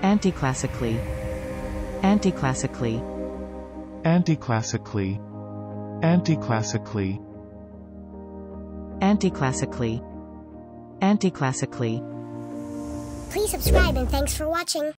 anticlassically, anticlassically, anticlassically, anticlassically, anticlassically, anticlassically. Please subscribe and thanks for watching.